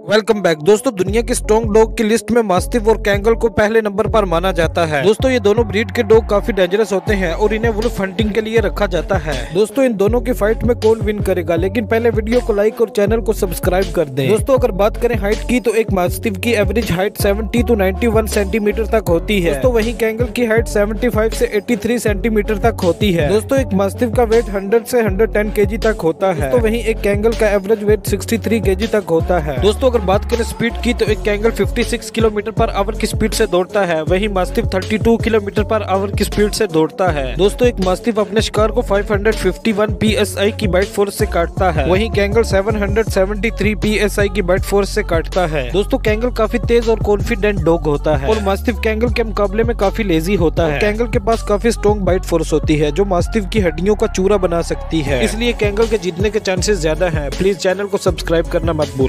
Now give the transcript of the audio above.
Welcome back दोस्तों। दुनिया के स्ट्रॉन्ग डॉग की लिस्ट में मास्टिफ और कैंगल को पहले नंबर पर माना जाता है। दोस्तों ये दोनों ब्रीड के डॉग काफी डेंजरस होते हैं और इन्हें वुल्फ हंटिंग के लिए रखा जाता है। दोस्तों इन दोनों की फाइट में कौन विन करेगा, लेकिन पहले वीडियो को लाइक और चैनल को सब्सक्राइब कर दें। दोस्तों अगर बात करें हाइट की तो एक मास्टिफ की एवरेज हाइट 70 to 91 सेंटीमीटर तक होती है। दोस्तों वहीं कैंगल की हाइट 75 से 83 सेंटीमीटर तक होती है। दोस्तों एक मास्टिफ का वेट 100 से 110 केजी तक होता है। तो वहीं एक कैंगल का एवरेज वेट 63 केजी तक होता है। दोस्तों अगर बात करें स्पीड की तो एक कैंगल 56 किलोमीटर पर आवर की स्पीड से दौड़ता है, वहीं मास्टिफ 32 किलोमीटर पर आवर की स्पीड से दौड़ता है। दोस्तों एक मास्टिफ अपने शिकार को 551 psi की बाइट फोर्स से काटता है, वहीं कैंगल 773 psi की बाइट फोर्स से काटता है। दोस्तों कैंगल काफी तेज और कॉन्फिडेंट डॉग होता है और मास्टिफ कैंगल के मुकाबले में काफी लेजी होता है। कैंगल के पास काफी स्ट्रॉन्ग बाइट फोर्स होती है जो मास्टिफ की हड्डियों का चूरा बना सकती है, इसलिए कैंगल के जीतने के चांसेस ज्यादा है। प्लीज चैनल को सब्सक्राइब करना मत भूलना।